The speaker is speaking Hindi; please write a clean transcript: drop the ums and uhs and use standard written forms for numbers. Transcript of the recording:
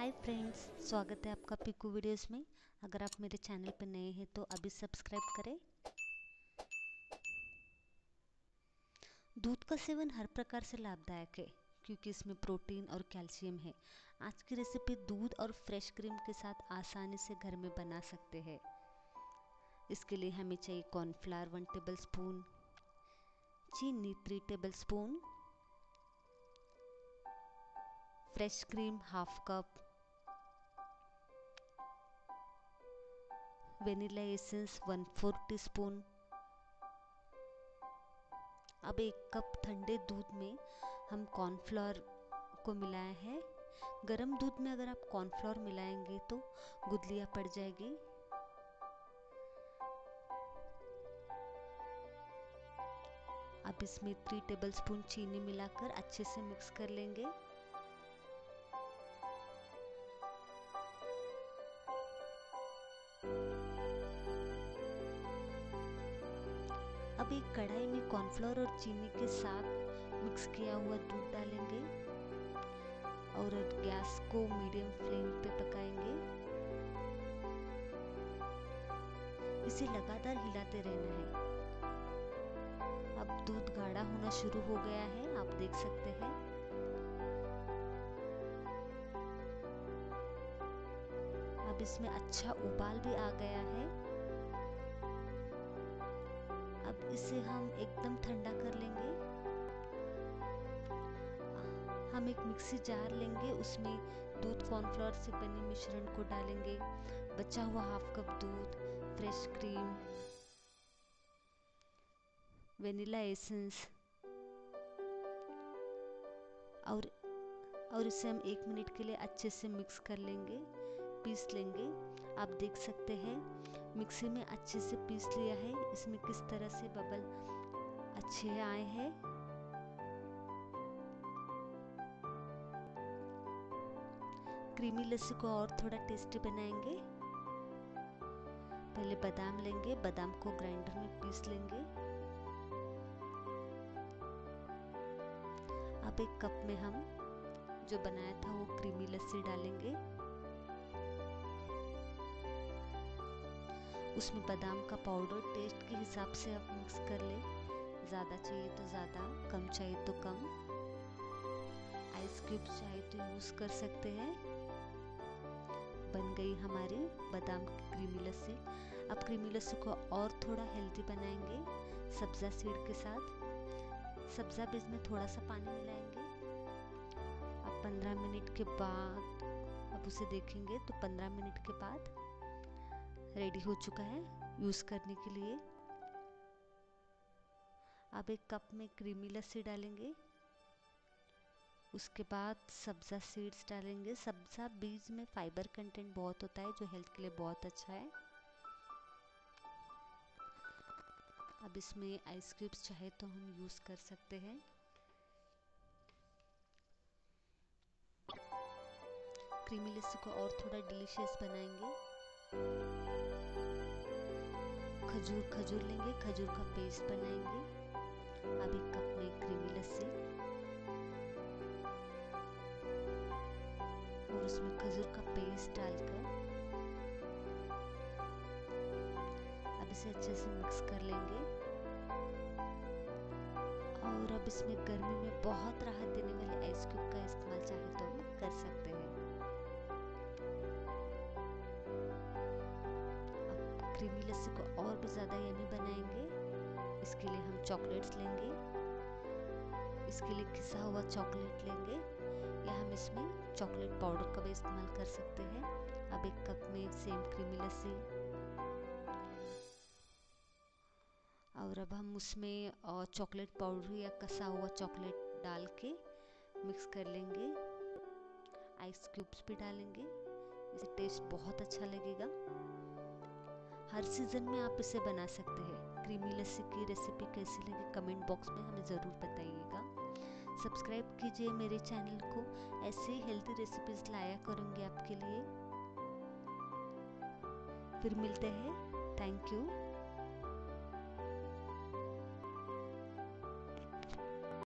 हाय फ्रेंड्स, स्वागत है आपका पिकू वीडियोस में। अगर आप मेरे चैनल पर नए हैं तो अभी सब्सक्राइब करें। दूध का सेवन हर प्रकार से लाभदायक है क्योंकि इसमें प्रोटीन और कैल्शियम है। आज की रेसिपी दूध और फ्रेश क्रीम के साथ आसानी से घर में बना सकते हैं। इसके लिए हमें चाहिए कॉर्नफ्लावर 1 टेबलस्पून, चीनी 3 tablespoon, fresh cream half cup, vanilla essence 1/4 teaspoon. अब 1 कप ठंडे दूध में हम कॉर्नफ्लोर को मिलाया है। गरम दूध में अगर आप कॉर्नफ्लोर मिलाएंगे तो गुदलियाँ पड़ जाएगी। अब इसमें 3 टेबलस्पून चीनी मिलाकर अच्छे से मिक्स कर लेंगे। अब एक कढ़ाई में कॉर्नफ्लोर और चीनी के साथ मिक्स किया हुआ दूध डालेंगे और गैस को मीडियम फ्लेम पे पकाएंगे। इसे लगातार हिलाते रहना है। अब दूध गाढ़ा होना शुरू हो गया है, आप देख सकते हैं। अब इसमें अच्छा उबाल भी आ गया है। अब इसे हम एकदम ठंडा कर लेंगे। हम एक मिक्सी जार लेंगे, उसमें दूध कॉर्नफ्लोर से बने मिश्रण को डालेंगे, बचा हुआ हाफ कप दूध, फ्रेश क्रीम, वेनिला एसेंस और इसे हम 1 मिनट के लिए अच्छे से मिक्स कर लेंगे, पीस लेंगे। आप देख सकते हैं मिक्सी में अच्छे से पीस लिया है। इसमें किस तरह से बबल अच्छे आए हैं। क्रीमी लस्सी को और थोड़ा टेस्टी बनाएंगे। पहले बादाम लेंगे, बादाम को ग्राइंडर में पीस लेंगे। अब 1 कप में हम जो बनाया था वो क्रीमी लस्सी डालेंगे। उसमें बादाम का पाउडर टेस्ट के हिसाब से आप मिक्स कर ले। ज़्यादा चाहिए तो ज़्यादा, कम चाहिए तो कम। आइस क्यूब्स चाहे तो यूज़ कर सकते हैं। बन गई हमारी बादाम की क्रीमी लस्सी। अब क्रीमी लस्सी को और थोड़ा हेल्दी बनाएंगे सब्ज़ा सीड के साथ। सब्ज़ा बीज में थोड़ा सा पानी मिलाएंगे। अब 15 मिनट के बाद अब उसे देखेंगे तो 15 मिनट के बाद रेडी हो चुका है यूज़ करने के लिए। अब 1 कप में क्रीमी लस्सी डालेंगे। उसके बाद सब्ज़ा सीड्स डालेंगे। सब्ज़ा बीज में फाइबर कंटेंट बहुत होता है जो हेल्थ के लिए बहुत अच्छा है। अब इसमें आइस क्यूब्स चाहे तो हम यूज़ कर सकते हैं। क्रीमी लस्सी को और थोड़ा डिलीशियस बनाएंगे। खजूर लेंगे, खजूर का पेस्ट बनाएंगे। अब 1 कप में क्रीमी लस्सी और उसमें खजूर का पेस्ट डालकर अब इसे अच्छे से मिक्स कर लेंगे। और अब इसमें गर्मी में बहुत राहत देने वाले आइस क्यूब का इस्तेमाल चाहे तो हम कर सकते हैं। अब क्रीमी लस्सी को और भी ज़्यादा यम्मी बनाएंगे। इसके लिए हम चॉकलेट्स लेंगे। इसके लिए घिसा हुआ चॉकलेट लेंगे या हम इसमें चॉकलेट पाउडर का भी इस्तेमाल कर सकते हैं। अब 1 कप में सेम क्रीमी लस्सी और अब हम उसमें चॉकलेट पाउडर या कसा हुआ चॉकलेट डाल के मिक्स कर लेंगे। आइस क्यूब्स भी डालेंगे। इसे टेस्ट बहुत अच्छा लगेगा। हर सीज़न में आप इसे बना सकते हैं। क्रीमी लस्सी की रेसिपी कैसी लगी कमेंट बॉक्स में हमें ज़रूर बताइएगा। सब्सक्राइब कीजिए मेरे चैनल को, ऐसे ही हेल्दी रेसिपीज़ लाया करूँगी आपके लिए। फिर मिलते हैं। Thank you.